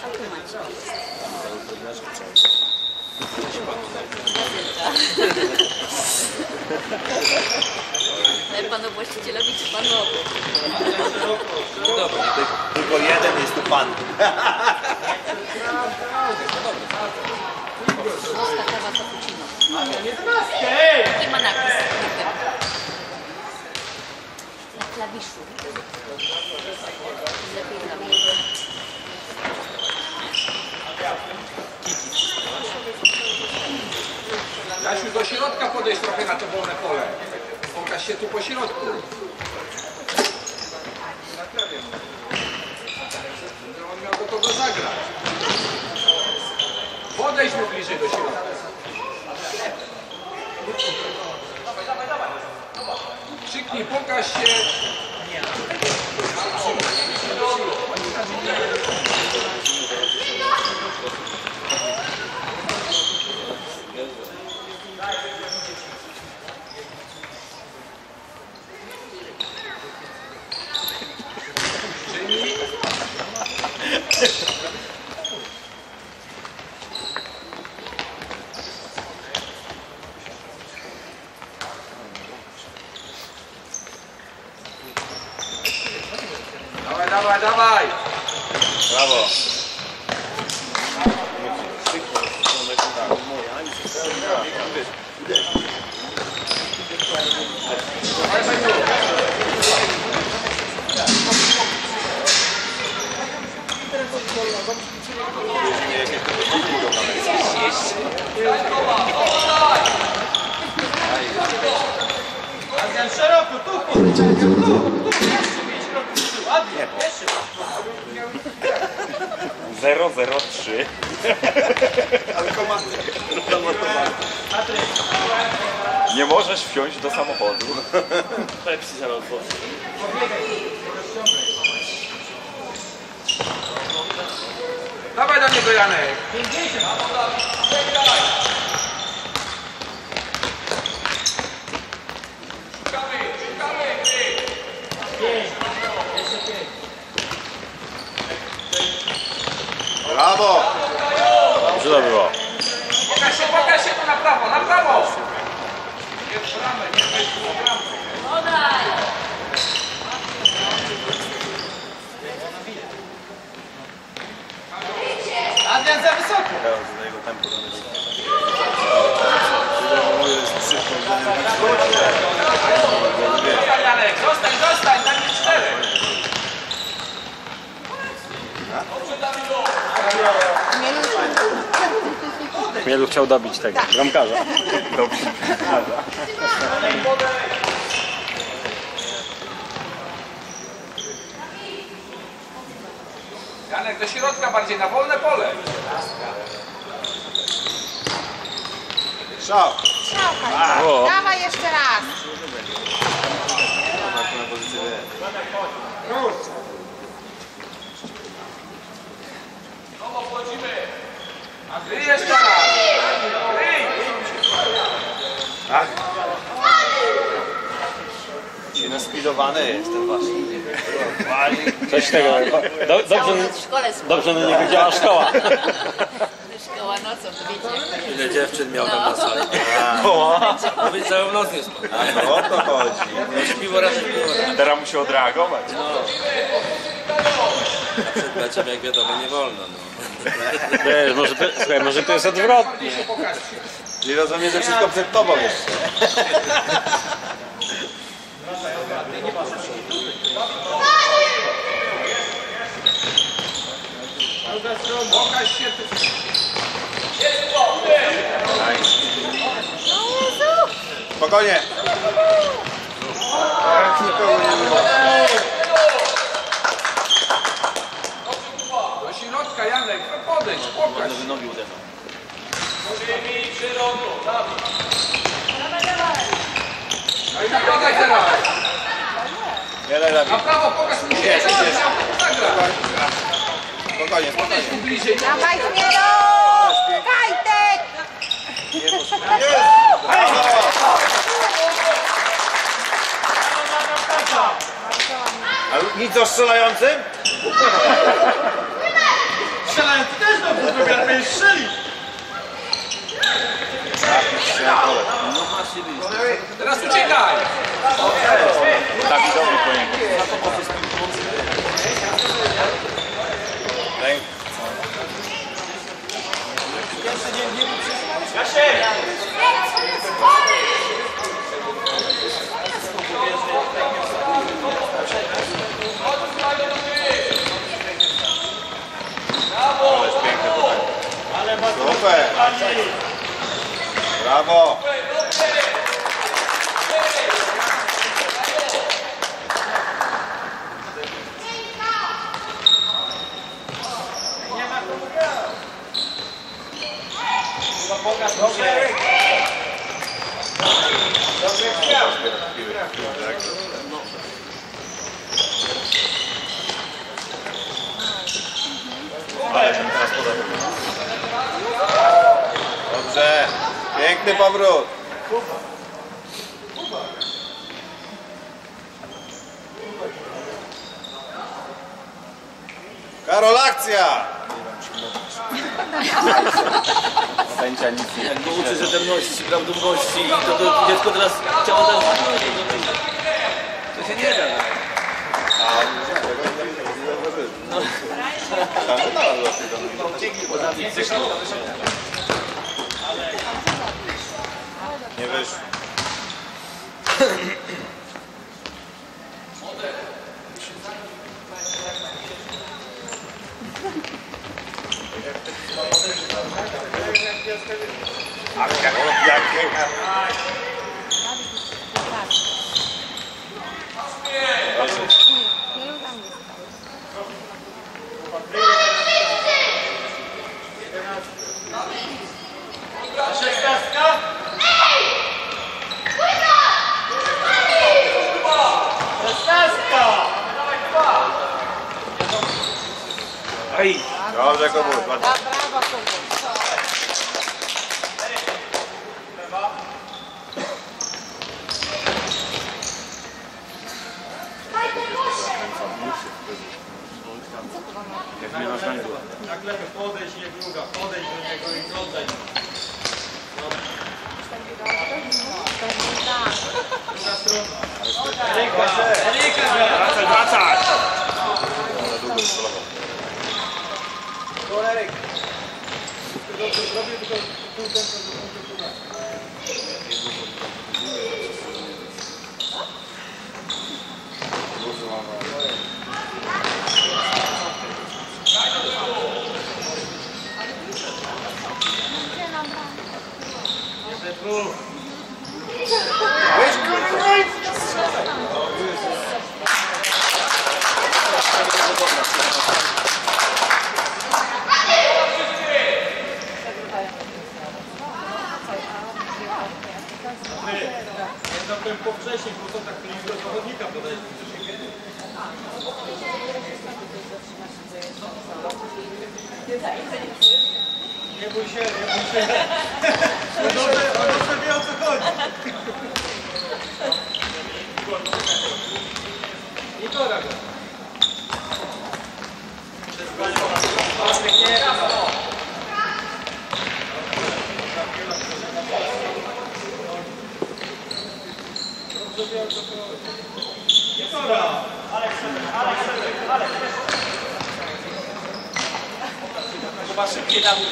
Ale panu właścicielowi czy panu obu? Dobra, tylko jeden jest to pan. Włoska kawa cappuccino. I ma napis na klawiszu. Lepiej klawisz. Jasiu, do środka podejść trochę na to wolne pole. Pokaż się tu po środku. On miał gotowo zagrać. Podejdź mu bliżej do środka. Krzyknij, pokaż się. Dawaj, dawaj, dawaj! Brawo! Szeroko, tu! Nie, 003. Ale komandy. Nie możesz wsiąść do samochodu. Pepsi zaraz otworzy. Dawaj do niego, Janek! Brawo! Dobrze to było. Pokaż się tu na prawo, na prawo! Nie w bramę, nie wejdź tu na bramę. Podaj! Adrian za wysoko! Na jego tempo Janek, zostań, tam jest 4! Chmielu chciał dobić tego bramkarza. Dobrze. Janek, do środka bardziej, na wolne pole! Strzał! O. Dawaj jeszcze raz. Gry jeszcze raz! Gry! Ach! Naspidowany jest ten wasz. Coś tego. Dobrze na niego działa szkoła. Szkoła nocą, to wiecie. Ile dziewczyn miał tam na sali? No być całą noc nie spał. No o to chodzi. Piwo raz, piwo raz. Teraz musi odreagować. Przed meczem, jak wiadomo, nie wolno. No. Wiesz, może to jest odwrotnie. Nie rozumiem, że wszystko przed tobą jeszcze. Pokaż się! Spokojnie. Do środka, Janek, no podejdź, pokaż! Nogi uderzą. No i podaj teraz! Na prawo, pokaż mu się! Jest. Spokojnie, podejdź tu bliżej! Dawaj Chmielu! Kajtek! A nic o strzelającym? strzelałem, ty też dobrze zrobił, ale będziesz strzelił. No właśnie, widzisz. Teraz uciekaj! Dawidowi powinien. Super! Brawo! Dobrze! Piękny powrót! Karol, akcja! Sędzia nic nie. Jak go uczy rzetelności, prawdomności i to dziecko teraz chciało też... To się nie da. Nie wyszło. Dobrze, Kubuś, ładnie. Brawo, Kubuś. Tak lepiej podejść, nie druga, podejść do niego i oddaj. Druga strona. Wracaj, wracaj! Ja byłem po wcześniej, bo to tak do zawodnika podejść. Nie bój się, nie bój się. On dobrze wie, o co chodzi. Igora go. Igora! Chyba szybciej damy.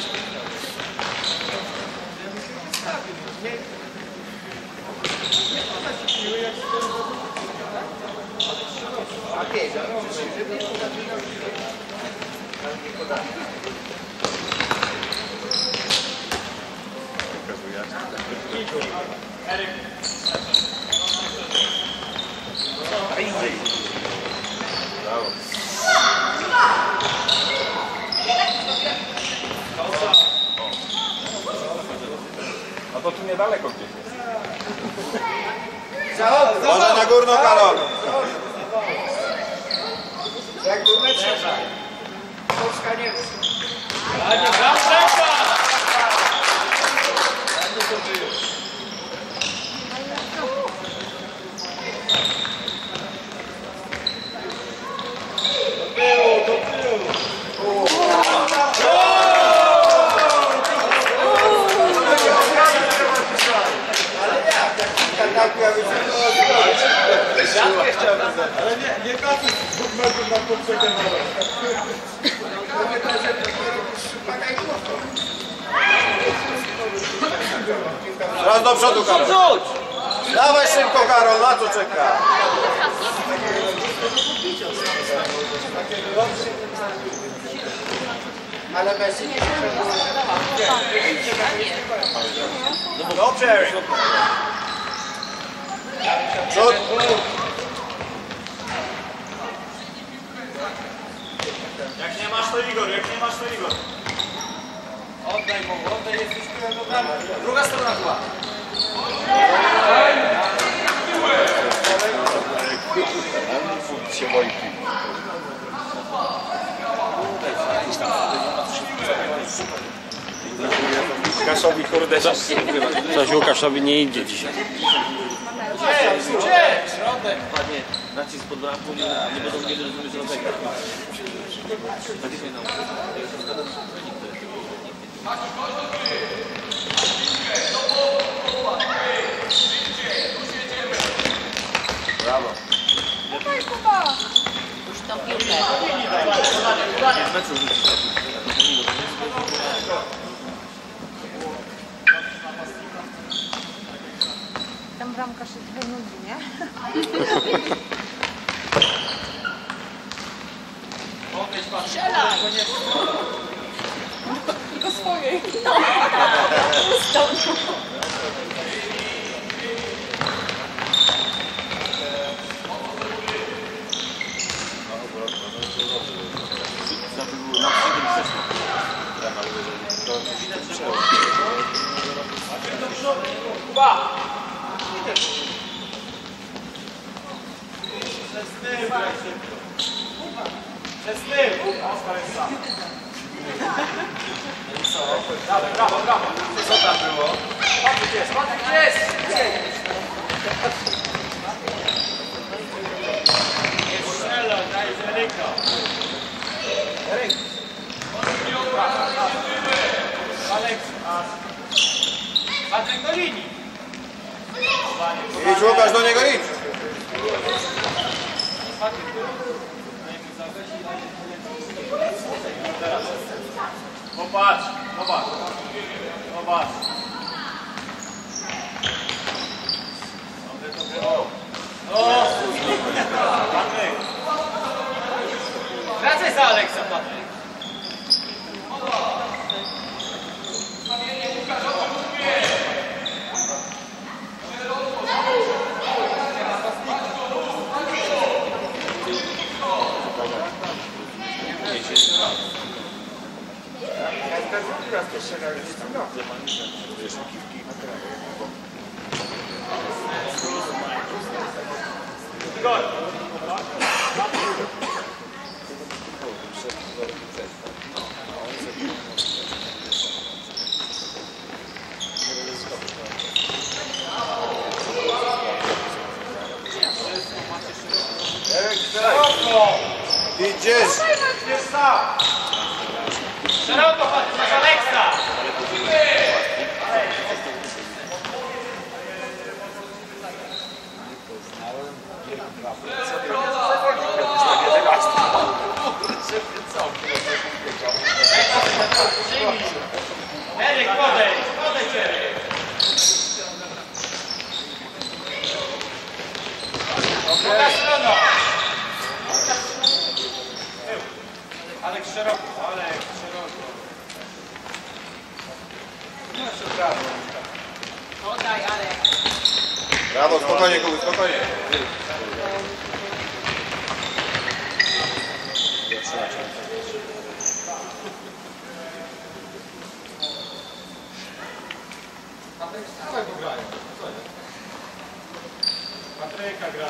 No to tu niedaleko gdzieś jest. Może na górną, Karol! Jak tu mecz Polska nie jest. A nie bramka! Do tyłu, do tyłu. Raz do przodu, Karol. Rzuć! Dawaj szybko, Karol, na co czeka? Ale Messi nie Dobrze, Erik. Przód. Jak nie masz to Igor, Oddaj mu, oddaj, jesteś tyłem nogami. Druga strona była. się boi pił. Łukaszowi kurde Coś Łukaszowi nie idzie dzisiaj. Środek. Panie, nacisk pod bramką, nie będą wiedzieć, że zrozumieć rozegrać. Tak się nam. Brawo. Dawaj, Kuba. Już tą piłkę. W meczu rzucić taki. Tam bramkarz się trochę nudzi, nie? Strzelaj! Tylko swojej. No, Przez tył. Brawo, brawo. Co tam było? Patryk jest, Patryk jest! Nie strzela, daj z Eryka. Eryk. Aleks. Patryk do linii. Idź, Łukasz, do niego idź. Popatrz, zobacz. Zobacz. O! Patryk. Wracaj za Aleksa, Patryk. Idziesz. Szeroko, Patryk, masz Aleksa. Eryk, podejdź Eryk. Druga strona. Aleks szeroko, Aleks szeroko. Podaj, Aleks. Brawo, spokojnie, Kubu, spokojnie. Patryka gra.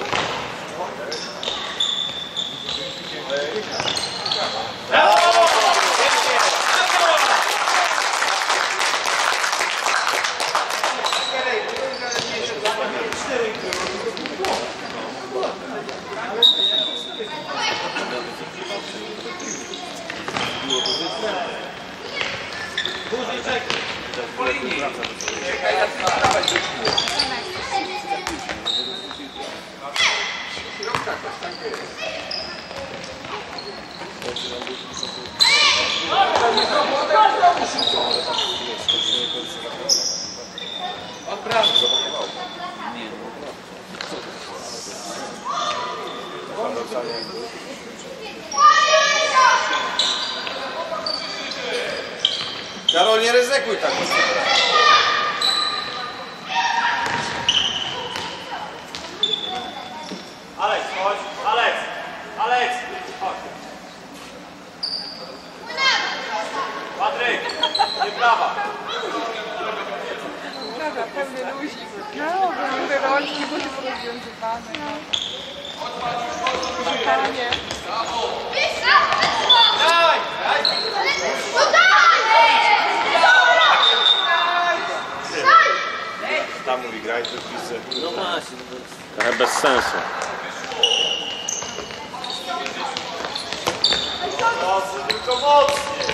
Po linii. Karol, nie ryzykuj tak. Aleks, chodź! Aleks! Aleks! Chodź! Patryk! Nie prawa! Dobra, pewnie luzik. No, te rączki były porozwiązywane. Zapalenie. Tam mówi graj, to wszyscy. No właśnie. Trochę bez sensu. Mocny, tylko mocniej!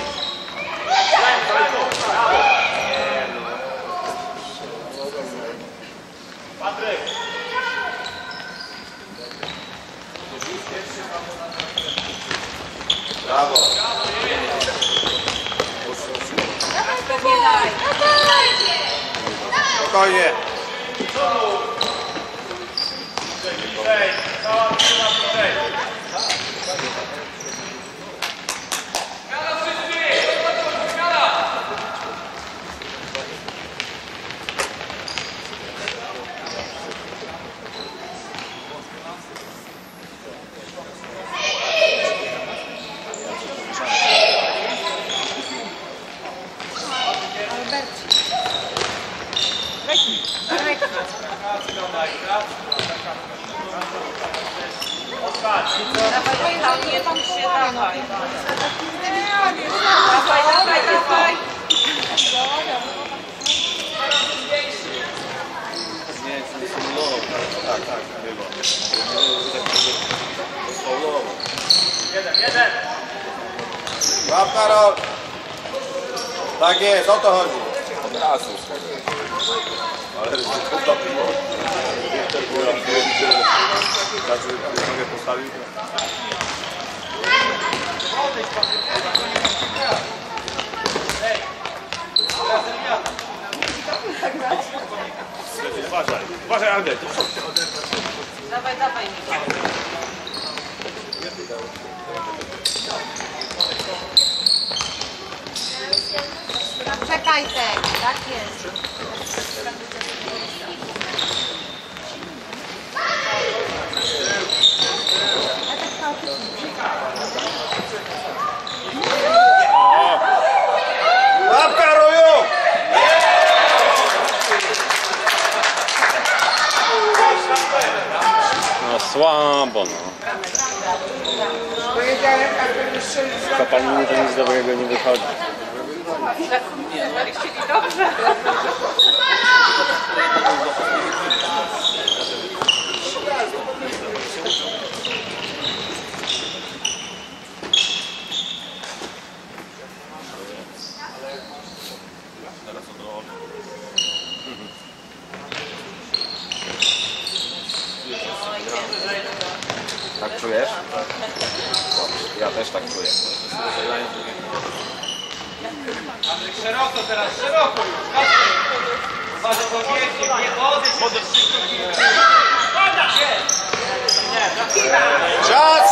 Brawo! Patryk! Brawo. Pewnie daj. Spokojnie. Bliżej! Cała trzyma bliżej! Dawaj, tam nie tam się dawaj. Dawaj, dawaj, dawaj. Nie, to simulował. Tak, tak, było. Jeden! Łap, Karol. Tak jest, o to chodzi. Od razu. Ale to było. Znaczy, nogę postawił. Uważaj! Uważaj, Albert! Dawaj, dawaj, Michał. Czekaj, tak jest. Łap, Karolu! No słabo, no. Z kopalniny to nic dobrego nie wychodzi. Tak chcieli dobrze. Tak czujesz? Ja też tak czuję. Andrzej, szeroko teraz, szeroko już. Uważaj, bo nie odejdź szybko. Czas!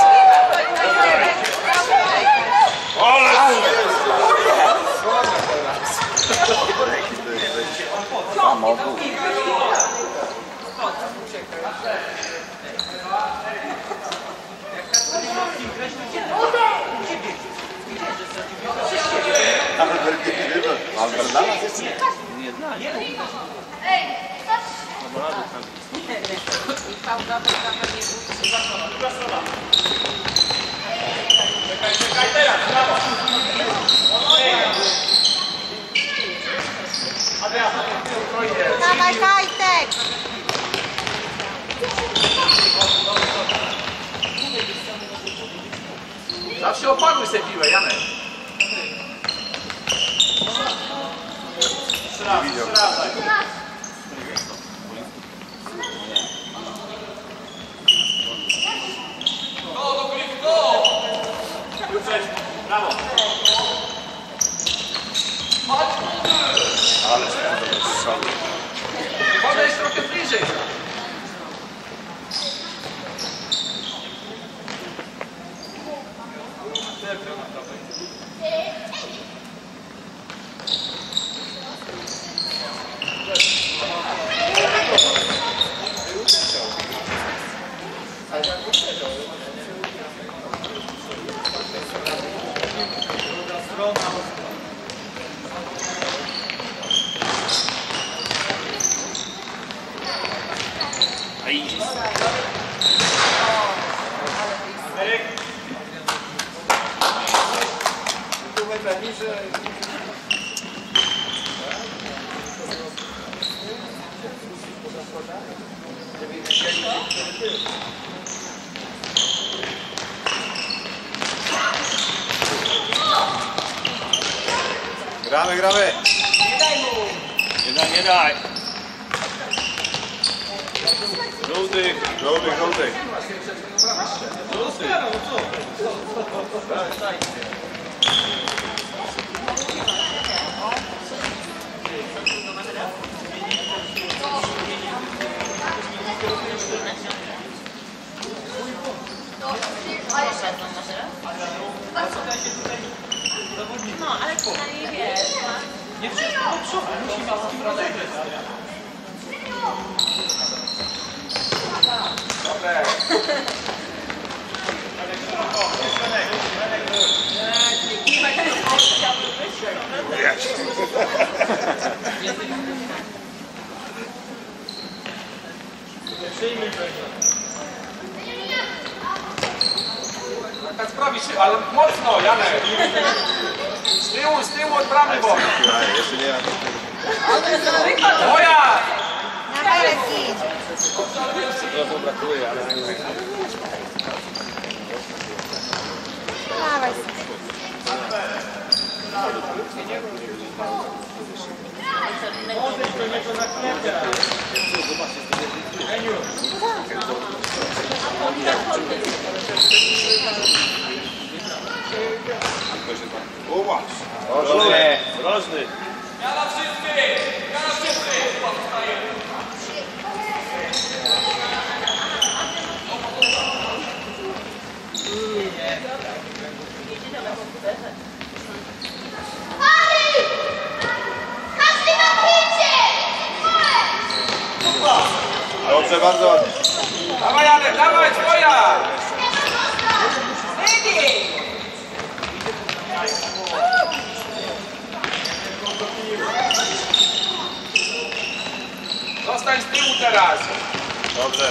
Samochód. Albert dla nas jest? Nie, dla nie. Czekaj teraz, brawo! Adrian, spokojnie. Dawaj, Kajtek! Zawsze opanuj sobie piłę, Janek. Strzelaj. Brawo! Gramy, gramy. Nie daj. Żółty. No, ale przynajmniej wiesz. Nie wszystko do przodu, musi mieć z kim rozegrać. Dobre. Tak sprawi się, ale mocno, Janek. Z tyłu od bramy, bo. Jeszcze nie. Moja! Na belki. Trochę brakuje, ale nie. Dawaj. Rożny. Ja na wszystkich! Ja na wszystkich! Dobrze, bardzo ładnie. Dawaj, Janek, dawaj, twoja! Zostań z tyłu teraz! Dobrze.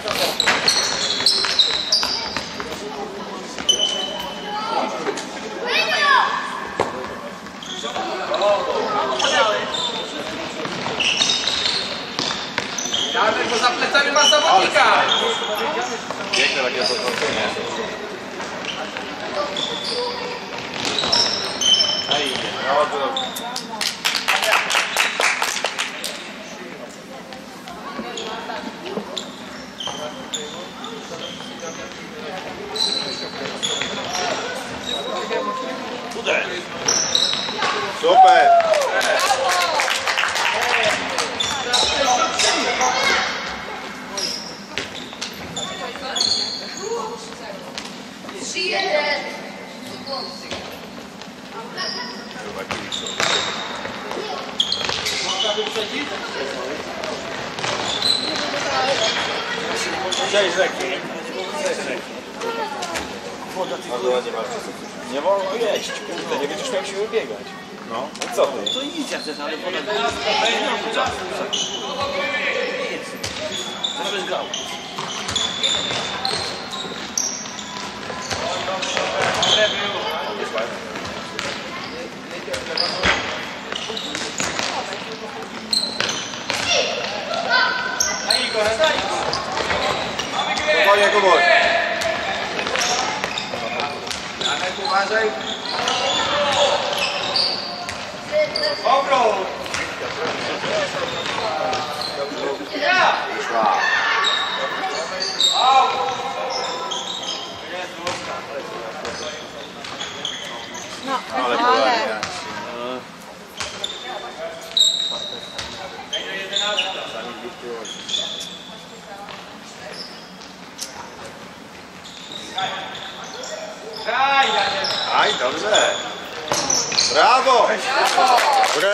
Janek, bo za plecami masz zawodnika! Piękne takie podchodzenie. Bardzo dobrze. Super! Cześć, Leki. Bardzo ładnie walczy. Nie wolno jeść, kurde, nie będziesz miał siły biegać. No. No co ty? To idź jak chcesz, ale woda nie czasu. Żebyś grał. Spokojnie, Kubuś. Janek, uważaj. Obrót. No, Ale ale. ładnie. Daj, Janek. Aj, dobrze. Brawo! Dobre.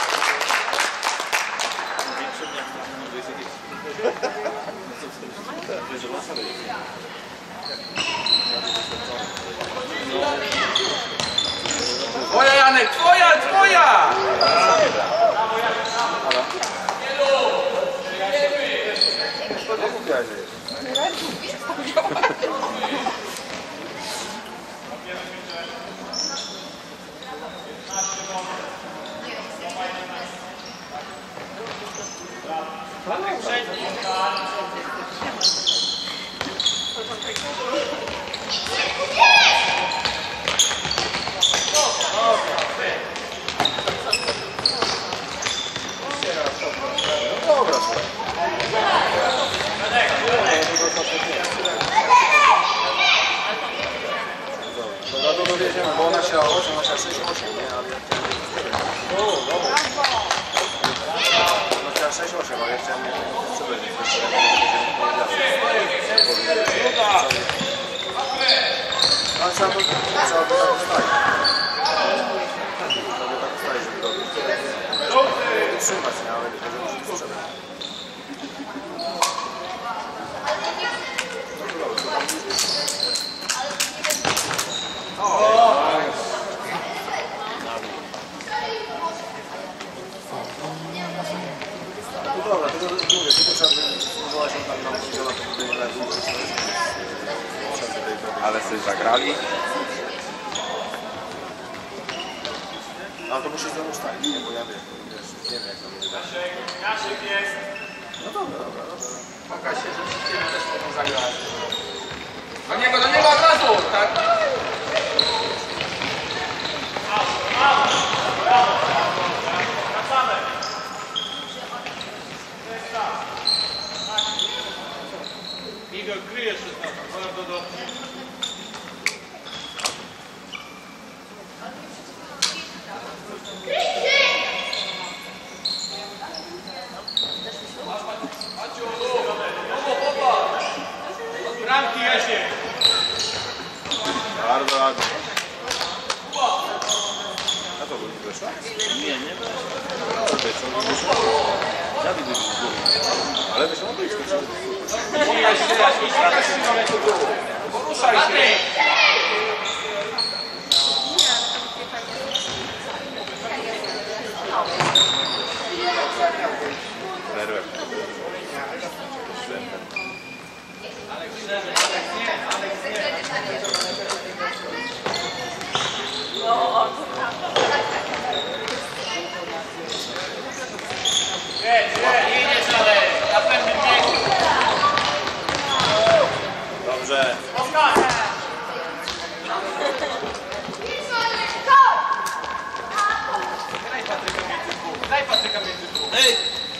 Twoja, Janek, twoja, twoja! ale ja chciałem... No chciałem 6-8, ale ja chciałem sprzedać. Ale trzeba to tak ustalić. Trzeba tak ustalić, żeby robić. Utrzymać, nie? Ale nie możemy sprzedać. No dobra, tylko mówię, tylko trzeba wywołać tam na udziela, to będzie lepiej. Ale sobie zagrali. Ale to muszę znowu ustalić, nie? Bo ja wiem, wiesz, nie wiem jak to będzie dać. No dobra. Pokaż się, że wszystkie też mogą zagrać. Do niego od razu, tak? Igor, kryjesz się tam, bardzo dobrze. Bramki, Jasiek! Bardzo ładnie. A to był nie wyszła? Nie, nie. Ale wyszło być. Poruszaj się. Nerwem. Jedziesz dalej, na pewnym biegu. Dobrze. Daj Patryka między dwóch. Ej!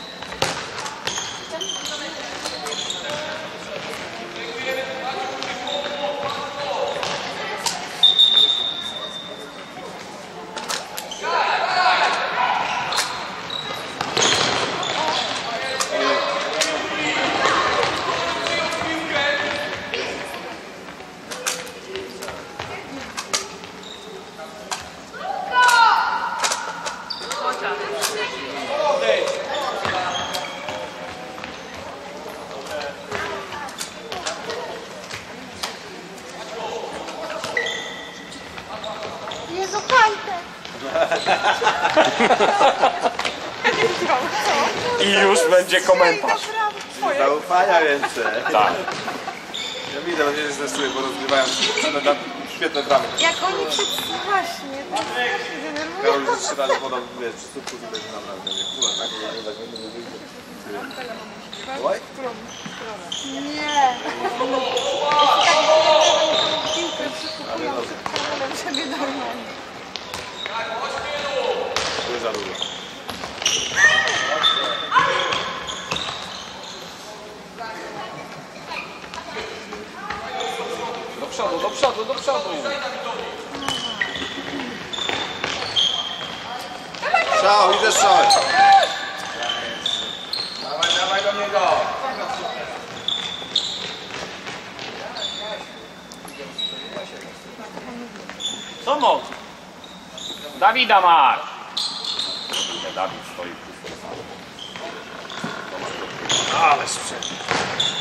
Jezu, fajne. I już będzie komentarz. Zaufania więcej. Tak. Ja widzę, że się stresuję, bo rozgrywają świetne bramy. Jak oni właśnie, to się denerwują. Karol już 3 razy podał, wiesz, przy słupku tutaj naprawdę. Nie, kurwa, tak? Oj? Nie. Piłkę przykupują przed Karolem, żeby normalnie. To jest za dużo. Do przodu, do przodu, do przodu. Strzał, idę strzał. Dawaj do niego. Co moc? Dawida masz! Dawid stoi przy. Ale sprzęt.